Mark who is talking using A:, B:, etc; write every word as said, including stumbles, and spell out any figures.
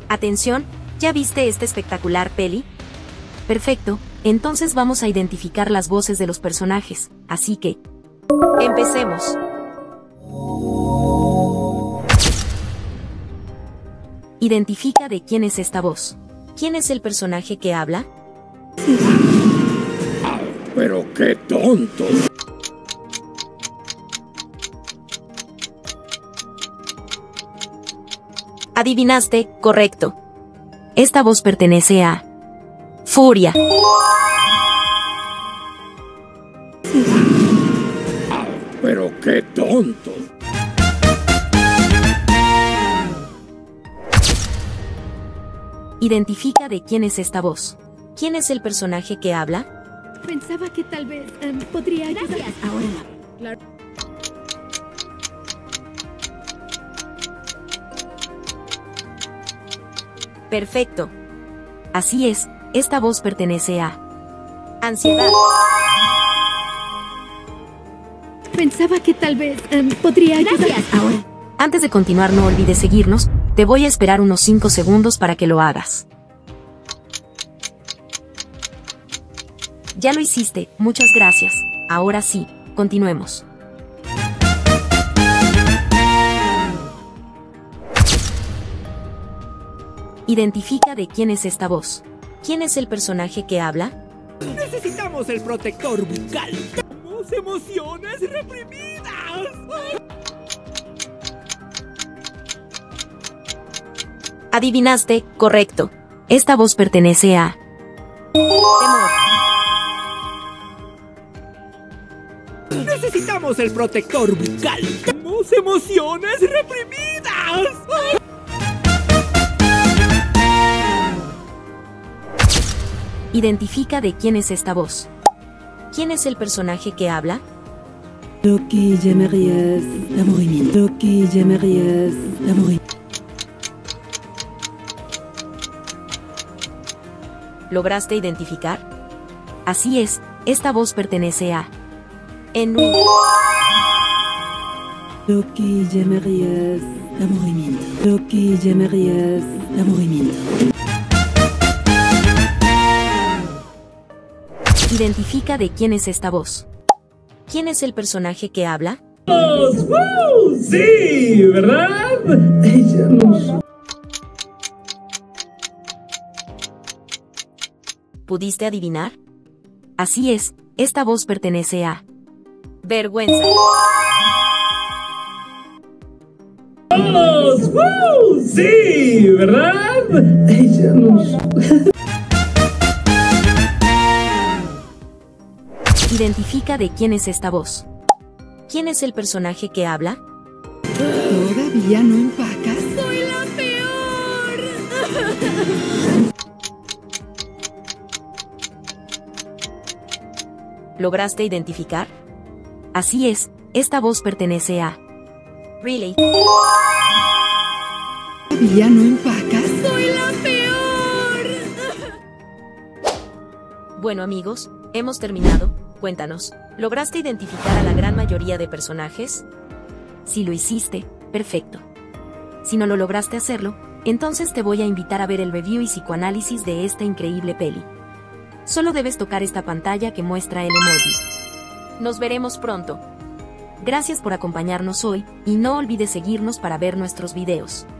A: Atención, ¿ya viste esta espectacular peli? Perfecto, entonces vamos a identificar las voces de los personajes, así que... ¡empecemos! Identifica de quién es esta voz. ¿Quién es el personaje que habla?
B: Ah, pero qué tonto.
A: Adivinaste, correcto. Esta voz pertenece a... Furia.
B: Ah, pero qué tonto.
A: Identifica de quién es esta voz. ¿Quién es el personaje que habla?
C: Pensaba que tal vez um, podría ayudar. Gracias. Ahora no. Claro.
A: Perfecto. Así es, esta voz pertenece a... Ansiedad.
C: Pensaba que tal vez um, podría ayudar. Gracias. Ahora.
A: Antes de continuar, no olvides seguirnos. Te voy a esperar unos cinco segundos para que lo hagas. Ya lo hiciste, muchas gracias. Ahora sí, continuemos. Identifica de quién es esta voz. ¿Quién es el personaje que habla?
D: Necesitamos el protector bucal. Tenemos emociones reprimidas.
A: Adivinaste, correcto. Esta voz pertenece a... Temor.
D: Necesitamos el protector bucal. Tenemos emociones reprimidas.
A: Identifica de quién es esta voz. ¿Quién es el personaje que habla?
E: Lo que llamarías aburrimiento. Lo que llamarías aburrimiento.
A: ¿Lograste identificar? Así es, esta voz pertenece a... Ennui.
E: Lo que llamarías aburrimiento. Lo que llamarías aburrimiento.
A: Identifica de quién es esta voz. ¿Quién es el personaje que habla?
D: ¡Uh! Sí, ¿verdad?
E: Ella no.
A: ¿Pudiste adivinar? Así es, esta voz pertenece a... Vergüenza.
D: ¡Uh! Sí, ¿verdad?
E: Ella no.
A: Identifica de quién es esta voz. ¿Quién es el personaje que habla?
E: ¿Todavía no empacas?
C: ¡Soy la peor!
A: ¿Lograste identificar? Así es, esta voz pertenece a... Really.
E: ¿Todavía no empacas?
C: ¡Soy la peor!
A: Bueno amigos, hemos terminado. Cuéntanos, ¿lograste identificar a la gran mayoría de personajes? Si lo hiciste, perfecto. Si no lo lograste hacerlo, entonces te voy a invitar a ver el review y psicoanálisis de esta increíble peli. Solo debes tocar esta pantalla que muestra el emoji. Nos veremos pronto. Gracias por acompañarnos hoy, y no olvides seguirnos para ver nuestros videos.